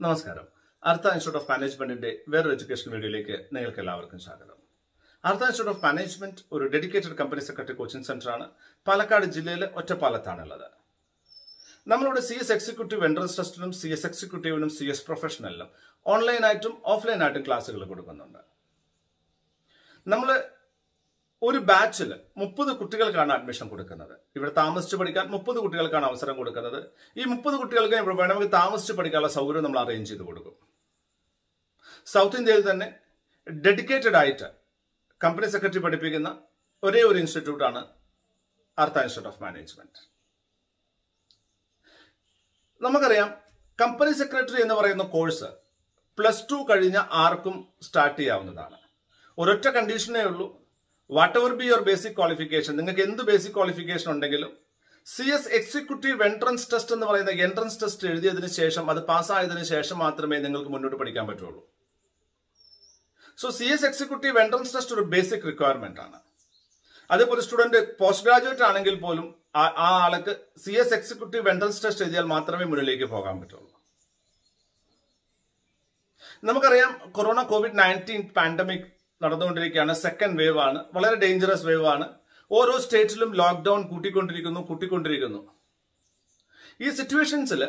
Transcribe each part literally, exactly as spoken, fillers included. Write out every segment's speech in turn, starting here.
നമസ്കാരം. അർത്ഥ institute of മാനേജ്മെന്റിന്റെ വേറൊരു എഡ്യൂക്കേഷൻ വീഡിയോയിലേക്ക് നിങ്ങൾക്ക് എല്ലാവർക്കും സ്വാഗതം. അർത്ഥ ഇൻസ്റ്റിറ്റ്യൂട്ട് ഓഫ് മാനേജ്മെന്റ് ഒരു ഡെഡിക്കേറ്റഡ് കമ്പനി സെക്രട്ടറി കോച്ചിങ് സെന്ററാണ്. പാലക്കാട് ജില്ലയിലെ ഒറ്റപ്പാലത്താണുള്ളത്. നമ്മളിവിടെ സി എസ് എക്സിക്യൂട്ടീവ് എൻട്രൻസ് ടെസ്റ്റിനും സി എസ് എക്സിക്യൂട്ടീവിനും സി എസ് പ്രൊഫഷണലിനും ഓൺലൈനായിട്ടും ഓഫ്ലൈനായിട്ടും ക്ലാസ്സുകൾ കൊടുക്കുന്നുണ്ട്. നമ്മൾ ഒരു ബാച്ചിൽ മുപ്പത് കുട്ടികൾക്കാണ് അഡ്മിഷൻ കൊടുക്കുന്നത്. ഇവിടെ താമസിച്ച് പഠിക്കാൻ മുപ്പത് കുട്ടികൾക്കാണ് അവസരം കൊടുക്കുന്നത്. ഈ മുപ്പത് കുട്ടികൾക്ക് ഇവിടെ വേണമെങ്കിൽ താമസിച്ച് പഠിക്കാനുള്ള സൗകര്യം നമ്മൾ അറേഞ്ച് ചെയ്ത് കൊടുക്കും. സൗത്ത് ഇന്ത്യയിൽ തന്നെ ഡെഡിക്കേറ്റഡ് ആയിട്ട് കമ്പനി സെക്രട്ടറി പഠിപ്പിക്കുന്ന ഒരേ ഒരു ഇൻസ്റ്റിറ്റ്യൂട്ടാണ് അർത്ഥ ഇൻസ്റ്റിറ്റ്യൂട്ട് ഓഫ് മാനേജ്മെന്റ്. നമുക്കറിയാം, കമ്പനി സെക്രട്ടറി എന്ന് പറയുന്ന കോഴ്സ് പ്ലസ് ടു കഴിഞ്ഞ ആർക്കും സ്റ്റാർട്ട് ചെയ്യാവുന്നതാണ്. ഒരൊറ്റ കണ്ടീഷനേ ഉള്ളൂ, whatever be your basic qualification, നിങ്ങൾക്ക് എന്ത് ബേസിക് ക്വാളിഫിക്കേഷൻ ഉണ്ടെങ്കിലും C S executive entrance test എന്ന് പറയുന്ന എൻട്രൻസ് ടെസ്റ്റ് എഴുതിയതിനു ശേഷം, അത് പാസ്സായതിനു ശേഷം മാത്രമേ നിങ്ങൾക്ക് മുന്നോട്ട് പഠിക്കാൻ പറ്റുള്ളൂ. So C S executive entrance test ഒരു ബേസിക് റിക്വയർമെന്റ് ആണ്. അതേപോലെ സ്റ്റുഡന്റ് പോസ്റ്റ് ഗ്രാജുവേറ്റ് ആണെങ്കിൽ പോലും ആ ആൾക്ക് C S executive entrance test എഴുതിയാൽ മാത്രമേ മുന്നിലേക്ക് പോകാൻ പറ്റുള്ളൂ. നമുക്കറിയാം, കൊറോണ കോവിഡ് നയൻറ്റീൻ പാൻഡമിക് നടന്നുകൊണ്ടിരിക്കുകയാണ്. സെക്കൻഡ് വേവ് ആണ്, വളരെ ഡേഞ്ചറസ് വേവ് ആണ്. ഓരോ സ്റ്റേറ്റിലും ലോക്ക്ഡൌൺ കൂട്ടിക്കൊണ്ടിരിക്കുന്നു കൂട്ടിക്കൊണ്ടിരിക്കുന്നു ഈ സിറ്റുവേഷൻസിൽ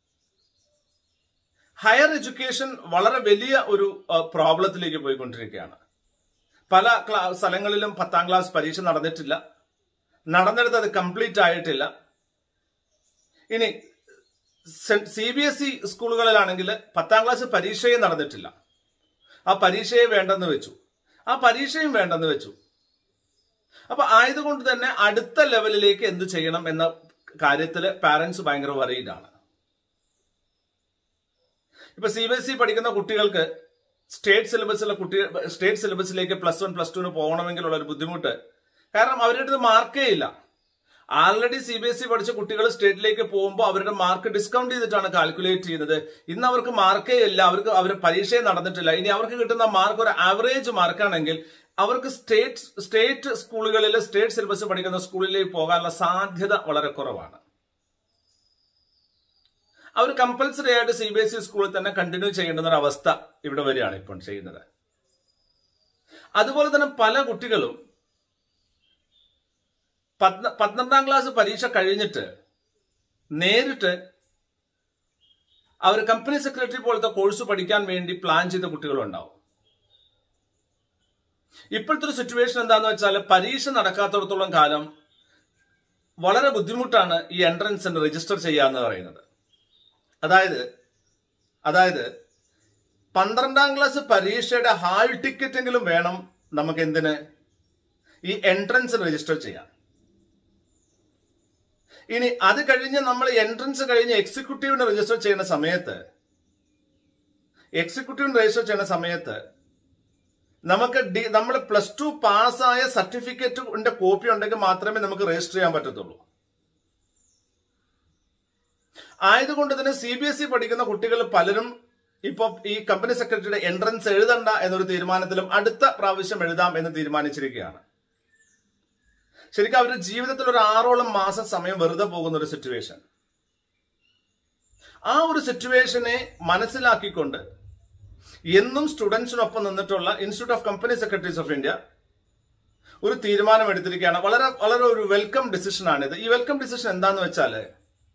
ഹയർ എഡ്യൂക്കേഷൻ വളരെ വലിയ ഒരു പ്രോബ്ലത്തിലേക്ക് പോയിക്കൊണ്ടിരിക്കുകയാണ്. പല സ്ഥലങ്ങളിലും പത്താം ക്ലാസ് പരീക്ഷ നടന്നിട്ടില്ല, നടന്നെടുത്ത് അത് കംപ്ലീറ്റ് ആയിട്ടില്ല. ഇനി സി ബി എസ് ഇ സ്കൂളുകളിലാണെങ്കിൽ പത്താം ക്ലാസ് പരീക്ഷയെ നടന്നിട്ടില്ല, ആ പരീക്ഷയെ വേണ്ടെന്ന് വെച്ചു, ആ പരീക്ഷയും വേണ്ടെന്ന് വെച്ചു. അപ്പൊ ആയതുകൊണ്ട് തന്നെ അടുത്ത ലെവലിലേക്ക് എന്ത് ചെയ്യണം എന്ന കാര്യത്തിൽ പാരന്റ്സ് ഭയങ്കര വറീഡാണ്. ഇപ്പൊ സി ബി എസ് ഇ പഠിക്കുന്ന കുട്ടികൾക്ക് സ്റ്റേറ്റ് സിലബസിലെ കുട്ടികൾ സ്റ്റേറ്റ് സിലബസിലേക്ക് പ്ലസ് വൺ പ്ലസ് ടുന് പോകണമെങ്കിലുള്ള ഒരു ബുദ്ധിമുട്ട്, കാരണം അവരുടെ അടുത്ത് മാർക്കേ ഇല്ല. Already C B S E പഠിച്ച കുട്ടികൾ സ്റ്റേറ്റിലേക്ക് പോകുമ്പോൾ അവരുടെ മാർക്ക് ഡിസ്കൗണ്ട് ചെയ്തിട്ടാണ് കാൽക്കുലേറ്റ് ചെയ്യുന്നത്. ഇന്ന് അവർക്ക് മാർക്കേ ഇല്ല, അവർക്ക് അവരുടെ പരീക്ഷയെ നടന്നിട്ടില്ല. ഇനി അവർക്ക് കിട്ടുന്ന മാർക്ക് ഒരു ആവറേജ് മാർക്കാണെങ്കിൽ അവർക്ക് സ്റ്റേറ്റ് സ്റ്റേറ്റ് സ്കൂളുകളിൽ സ്റ്റേറ്റ് സിലബസ് പഠിക്കുന്ന സ്കൂളിലേക്ക് പോകാനുള്ള സാധ്യത വളരെ കുറവാണ്. അവർ കമ്പൽസറി ആയിട്ട് സി ബി എസ് ഇ സ്കൂളിൽ തന്നെ കണ്ടിന്യൂ ചെയ്യേണ്ടുന്ന ഒരു അവസ്ഥ ഇവിടെ വരികയാണ് ഇപ്പോൾ ചെയ്യുന്നത്. അതുപോലെ തന്നെ പല കുട്ടികളും പന്ത്രണ്ടാം ക്ലാസ് പരീക്ഷ കഴിഞ്ഞിട്ട് നേരിട്ട് അവർ കമ്പനി സെക്രട്ടറി പോലത്തെ കോഴ്സ് പഠിക്കാൻ വേണ്ടി പ്ലാൻ ചെയ്ത കുട്ടികളുണ്ടാവും. ഇപ്പോഴത്തെ ഒരു സിറ്റുവേഷൻ എന്താന്ന് വെച്ചാൽ, പരീക്ഷ നടക്കാത്തടത്തോളം കാലം വളരെ ബുദ്ധിമുട്ടാണ് ഈ എൻട്രൻസിന് രജിസ്റ്റർ ചെയ്യാന്ന് പറയുന്നത്. അതായത് അതായത് പന്ത്രണ്ടാം ക്ലാസ് പരീക്ഷയുടെ ഹാൾ ടിക്കറ്റ് എങ്കിലും വേണം നമുക്ക് എന്തിന് ഈ എൻട്രൻസ് രജിസ്റ്റർ ചെയ്യാൻ. ഇനി അത് കഴിഞ്ഞ് നമ്മൾ എൻട്രൻസ് കഴിഞ്ഞ് എക്സിക്യൂട്ടീവിന് രജിസ്റ്റർ ചെയ്യുന്ന സമയത്ത് എക്സിക്യൂട്ടീവിന് രജിസ്റ്റർ ചെയ്യുന്ന സമയത്ത് നമുക്ക് ഡി നമ്മൾ പ്ലസ് ടു പാസ്സായ സർട്ടിഫിക്കറ്റിന്റെ കോപ്പി ഉണ്ടെങ്കിൽ മാത്രമേ നമുക്ക് രജിസ്റ്റർ ചെയ്യാൻ പറ്റത്തുള്ളൂ. ആയതുകൊണ്ട് തന്നെ സി ബി എസ് ഇ പഠിക്കുന്ന കുട്ടികൾ പലരും ഇപ്പൊ ഈ കമ്പനി സെക്രട്ടറിയുടെ എൻട്രൻസ് എഴുതണ്ട എന്നൊരു തീരുമാനത്തിലും അടുത്ത പ്രാവശ്യം എഴുതാം എന്ന് തീരുമാനിച്ചിരിക്കുകയാണ്. ശരിക്കും അവരുടെ ജീവിതത്തിൽ ഒരു ആറോളം മാസം സമയം വെറുതെ പോകുന്ന ഒരു സിറ്റുവേഷൻ. ആ ഒരു സിറ്റുവേഷനെ മനസ്സിലാക്കിക്കൊണ്ട് എന്നും സ്റ്റുഡൻസിനൊപ്പം നിന്നിട്ടുള്ള institute of company secretaries of India ഒരു തീരുമാനം എടുത്തിരിക്കുകയാണ്. വളരെ വളരെ ഒരു വെൽക്കം ഡിസിഷൻ ആണിത്. ഈ വെൽക്കം ഡിസിഷൻ എന്താന്ന് വെച്ചാല്,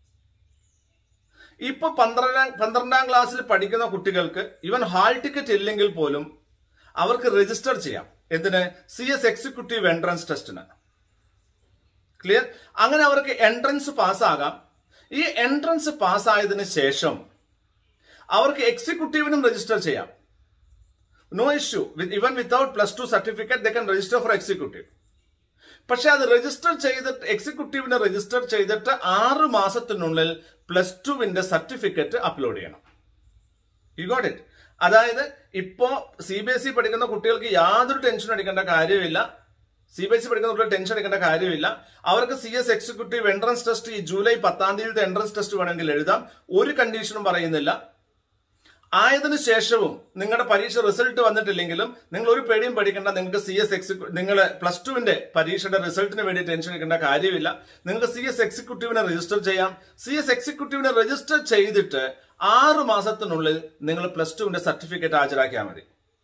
ഇപ്പൊ പന്ത്രണ്ടാം പന്ത്രണ്ടാം ക്ലാസ്സിൽ പഠിക്കുന്ന കുട്ടികൾക്ക് ഈവൻ ഹാൾ ടിക്കറ്റ് ഇല്ലെങ്കിൽ പോലും അവർക്ക് രജിസ്റ്റർ ചെയ്യാം. എന്തിന്? സി എസ് എക്സിക്യൂട്ടീവ് എൻട്രൻസ് ടെസ്റ്റിന്. ക്ലിയർ? അങ്ങനെ അവർക്ക് എൻട്രൻസ് പാസ്സാകാം. ഈ എൻട്രൻസ് പാസ്സായതിനു ശേഷം അവർക്ക് എക്സിക്യൂട്ടീവിനും രജിസ്റ്റർ ചെയ്യാം. No issue. Even without plus two certificate they can register for executive. പക്ഷെ അത് രജിസ്റ്റർ ചെയ്തിട്ട് എക്സിക്യൂട്ടീവിന് രജിസ്റ്റർ ചെയ്തിട്ട് ആറ് മാസത്തിനുള്ളിൽ പ്ലസ് ടുവിന്റെ സർട്ടിഫിക്കറ്റ് അപ്ലോഡ് ചെയ്യണം. You got it? അതായത് ഇപ്പോ സി ബി എസ് ഇ പഠിക്കുന്ന കുട്ടികൾക്ക് യാതൊരു ടെൻഷൻ അടിക്കേണ്ട കാര്യമില്ല. സി ബി എസ് ഇ പഠിക്കുന്ന കുട്ടികൾ ടെൻഷൻ എടുക്കേണ്ട കാര്യമില്ല. അവർക്ക് C S executive entrance test ഈ ജൂലൈ പത്താം തീയതിയിലത്തെ എൻട്രൻസ് ടെസ്റ്റ് വേണമെങ്കിൽ എഴുതാം. ഒരു കണ്ടീഷനും പറയുന്നില്ല. ആയതിനു ശേഷവും നിങ്ങളുടെ പരീക്ഷ റിസൾട്ട് വന്നിട്ടില്ലെങ്കിലും നിങ്ങൾ ഒരു പേടിയും പഠിക്കേണ്ട. നിങ്ങൾക്ക് സി എസ് എക്സിക്യൂ നിങ്ങൾ പ്ലസ് ടുവിന്റെ പരീക്ഷയുടെ റിസൾട്ടിന് വേണ്ടി ടെൻഷൻ എടുക്കേണ്ട കാര്യമില്ല. നിങ്ങൾക്ക് സി എസ് എക്സിക്യൂട്ടീവിനെ രജിസ്റ്റർ ചെയ്യാം. സി എസ് എക്സിക്യൂട്ടീവിനെ രജിസ്റ്റർ ചെയ്തിട്ട് ആറ് മാസത്തിനുള്ളിൽ നിങ്ങൾ പ്ലസ് ടുവിന്റെ സർട്ടിഫിക്കറ്റ് ഹാജരാക്കിയാൽ മതി,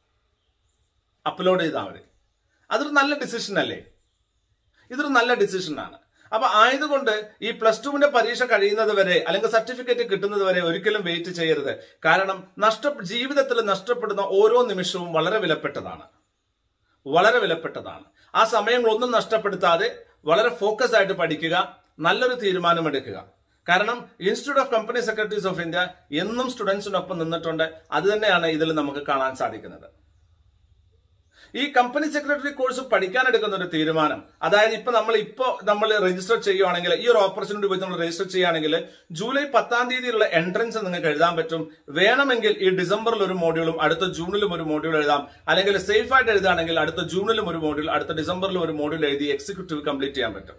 അപ്ലോഡ് ചെയ്താൽ മതി. അതൊരു നല്ല ഡിസിഷൻ അല്ലേ? ഇതൊരു നല്ല ഡിസിഷനാണ്. അപ്പൊ ആയതുകൊണ്ട് ഈ പ്ലസ് ടുവിന്റെ പരീക്ഷ കഴിയുന്നത് വരെ അല്ലെങ്കിൽ സർട്ടിഫിക്കറ്റ് കിട്ടുന്നത് വരെ ഒരിക്കലും വെയിറ്റ് ചെയ്യരുത്. കാരണം നഷ്ട ജീവിതത്തിൽ നഷ്ടപ്പെടുന്ന ഓരോ നിമിഷവും വളരെ വിലപ്പെട്ടതാണ്, വളരെ വിലപ്പെട്ടതാണ്. ആ സമയങ്ങളൊന്നും നഷ്ടപ്പെടുത്താതെ വളരെ ഫോക്കസ് ആയിട്ട് പഠിക്കുക, നല്ലൊരു തീരുമാനമെടുക്കുക. കാരണം institute of company secretaries of India എന്നും സ്റ്റുഡൻസിനൊപ്പം നിന്നിട്ടുണ്ട്. അത് തന്നെയാണ് ഇതിൽ നമുക്ക് കാണാൻ സാധിക്കുന്നത്. ഈ കമ്പനി സെക്രട്ടറി കോഴ്സ് പഠിക്കാൻ എടുക്കുന്ന ഒരു തീരുമാനം, അതായത് ഇപ്പൊ നമ്മൾ ഇപ്പോ നമ്മൾ രജിസ്റ്റർ ചെയ്യുവാണെങ്കിൽ, ഈ ഒരു ഓപ്പർച്യൂണിറ്റി വെച്ച് നമ്മൾ രജിസ്റ്റർ ചെയ്യുകയാണെങ്കിൽ ജൂലൈ പത്താം തീയതിയിലുള്ള എൻട്രൻസ് നിങ്ങൾക്ക് എഴുതാൻ പറ്റും. വേണമെങ്കിൽ ഈ ഡിസംബറിൽ ഒരു മോഡ്യൂളും അടുത്ത ജൂണിലും ഒരു മോഡ്യൂൾ എഴുതാം. അല്ലെങ്കിൽ സേഫ് ആയിട്ട് എഴുതുകയാണെങ്കിൽ അടുത്ത ജൂണിലും ഒരു മോഡ്യൂൾ, അടുത്ത ഡിസംബറിലും ഒരു മോഡ്യൂൾ എഴുതി എക്സിക്യൂട്ടീവ് കംപ്ലീറ്റ് ചെയ്യാൻ പറ്റും.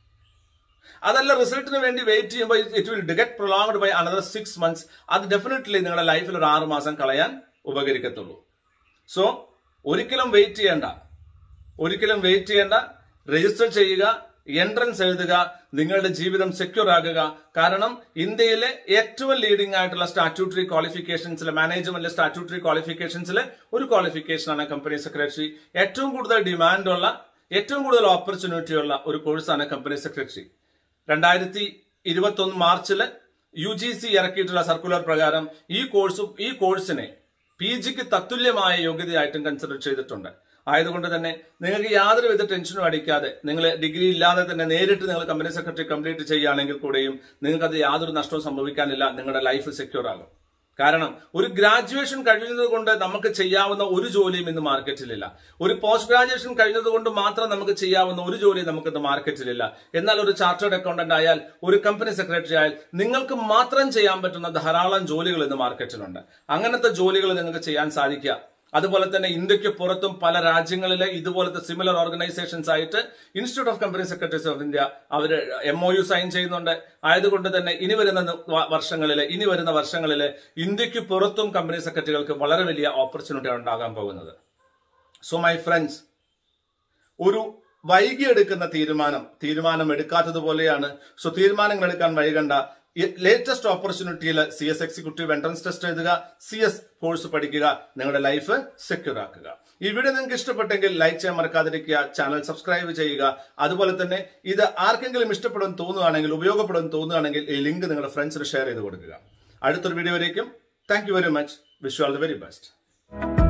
അതല്ല റിസൾട്ടിന് വേണ്ടി വെയിറ്റ് ചെയ്യുമ്പോൾ it will get prolonged by another six months. അത് ഡെഫിനറ്റ്ലി നിങ്ങളുടെ ലൈഫിൽ ഒരു ആറ് മാസം കളയാൻ ഉപകരിക്കത്തുള്ളൂ. സോ ഒരിക്കലും വെയിറ്റ് ചെയ്യേണ്ട, ഒരിക്കലും വെയിറ്റ് ചെയ്യേണ്ട. രജിസ്റ്റർ ചെയ്യുക, എൻട്രൻസ് എഴുതുക, നിങ്ങളുടെ ജീവിതം സെക്യൂർ ആകുക. കാരണം ഇന്ത്യയിലെ ഏറ്റവും ലീഡിംഗ് ആയിട്ടുള്ള സ്റ്റാറ്റ്യൂട്ടറി ക്വാളിഫിക്കേഷൻസിലെ, മാനേജ്മെന്റ് സ്റ്റാറ്റ്യൂട്ടറി ക്വാളിഫിക്കേഷൻസിലെ ഒരു ക്വാളിഫിക്കേഷനാണ് കമ്പനി സെക്രട്ടറി. ഏറ്റവും കൂടുതൽ ഡിമാൻഡുള്ള, ഏറ്റവും കൂടുതൽ ഓപ്പർച്യൂണിറ്റി ഉള്ള ഒരു കോഴ്സാണ് കമ്പനി സെക്രട്ടറി. രണ്ടായിരത്തി ഇരുപത്തി ഒന്ന് മാർച്ചില് യു ജി സി ഇറക്കിയിട്ടുള്ള സർക്കുലർ പ്രകാരം ഈ കോഴ്സും ഈ കോഴ്സിനെ പി ജിക്ക് തത്തുല്യമായ യോഗ്യതയായിട്ടും കൺസിഡർ ചെയ്തിട്ടുണ്ട്. ആയതുകൊണ്ട് തന്നെ നിങ്ങൾക്ക് യാതൊരു വിധ ടെൻഷനും അടിക്കാതെ നിങ്ങൾ ഡിഗ്രി ഇല്ലാതെ തന്നെ നേരിട്ട് നിങ്ങൾ കമ്പനി സെക്രട്ടറി കംപ്ലീറ്റ് ചെയ്യുകയാണെങ്കിൽ കൂടെയും നിങ്ങൾക്കത് യാതൊരു നഷ്ടവും സംഭവിക്കാനില്ല. നിങ്ങളുടെ ലൈഫ് സെക്യൂർ ആകും. കാരണം ഒരു ഗ്രാജുവേഷൻ കഴിയുന്നത് കൊണ്ട് നമുക്ക് ചെയ്യാവുന്ന ഒരു ജോലിയും ഇന്ന് മാർക്കറ്റിലില്ല. ഒരു പോസ്റ്റ് ഗ്രാജുവേഷൻ കഴിഞ്ഞത് കൊണ്ട് മാത്രം നമുക്ക് ചെയ്യാവുന്ന ഒരു ജോലിയും നമുക്ക് ഇന്ന് മാർക്കറ്റിലില്ല. എന്നാൽ ഒരു ചാർട്ടേഡ് അക്കൗണ്ടന്റ് ആയാൽ, ഒരു കമ്പനി സെക്രട്ടറി ആയാൽ നിങ്ങൾക്ക് മാത്രം ചെയ്യാൻ പറ്റുന്ന ധാരാളം ജോലികൾ ഇന്ന് മാർക്കറ്റിലുണ്ട്. അങ്ങനത്തെ ജോലികൾ നിങ്ങൾക്ക് ചെയ്യാൻ സാധിക്കുക. അതുപോലെ തന്നെ ഇന്ത്യക്ക് പുറത്തും പല രാജ്യങ്ങളിലെ ഇതുപോലത്തെ സിമിലർ ഓർഗനൈസേഷൻസ് ആയിട്ട് institute of company secretaries of India അവർ എം ഒ യു സൈൻ ചെയ്യുന്നുണ്ട്. ആയതുകൊണ്ട് തന്നെ ഇനി വരുന്ന വർഷങ്ങളില് ഇനി വരുന്ന വർഷങ്ങളില് ഇന്ത്യക്ക് പുറത്തും കമ്പനി സെക്രട്ടറികൾക്ക് വളരെ വലിയ ഓപ്പർച്യൂണിറ്റി ഉണ്ടാകാൻ പോകുന്നത്. സോ മൈ ഫ്രണ്ട്സ്, ഒരു വൈകിയെടുക്കുന്ന തീരുമാനം തീരുമാനം എടുക്കാത്തതുപോലെയാണ്. സോ തീരുമാനങ്ങൾ എടുക്കാൻ വൈകണ്ട. ലേറ്റസ്റ്റ് ഓപ്പർച്യൂണിറ്റിയിൽ C S executive entrance test എഴുതുക, സി എസ് കോഴ്സ് പഠിക്കുക, നിങ്ങളുടെ ലൈഫ് സെക്യൂർ ആക്കുക. ഈ വീഡിയോ നിങ്ങൾക്ക് ഇഷ്ടപ്പെട്ടെങ്കിൽ ലൈക്ക് ചെയ്യാൻ മറക്കാതിരിക്കുക, ചാനൽ സബ്സ്ക്രൈബ് ചെയ്യുക. അതുപോലെ തന്നെ ഇത് ആർക്കെങ്കിലും ഇഷ്ടപ്പെടും തോന്നുകയാണെങ്കിൽ, ഉപയോഗപ്പെടും തോന്നുകയാണെങ്കിൽ ഈ ലിങ്ക് നിങ്ങളുടെ ഫ്രണ്ട്സിന് ഷെയർ ചെയ്ത് കൊടുക്കുക. അടുത്തൊരു വീഡിയോ വരേക്കും thank you very much. Wish you all the very best.